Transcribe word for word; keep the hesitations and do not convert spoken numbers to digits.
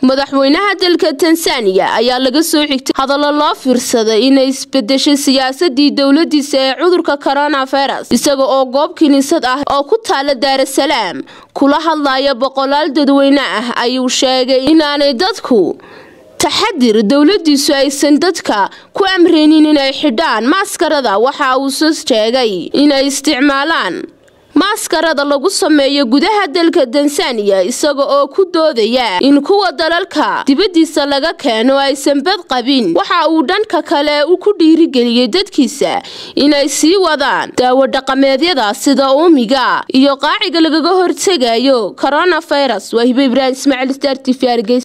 madaxweynaha dalka Tansaaniya ayaa laga soo xigtay hadallo loo fiirsaday inay isbedeshay siyaasadii dawladiisa ee cudurka coronavirus isaga oo goob kiniisad ah oo ku taala Dar es Salaam kula hadlaya boqolaal dadweyne ah ayuu sheegay inaanay dadku taxadir dawladiisu aysan dadka ku amreenin inay xidhaan maskarada waxa uu soo sheegay inay isticmaalaan maskarada lagu sameeyo gudaha dalka Tansaaniya isaga oo ku doodaya in kuwa dalalka dibadiisa laga keeno aysan bad qabin waxa uu dhanka kale u ku dhiirigeliyay dadkiisa inay sii wadaan daawo dhaqameedyada sida uumiga iyo qaaciga lagaga hortagayo coronavirus. Waa Hibe Ibrahim Ismaaciil Star T V.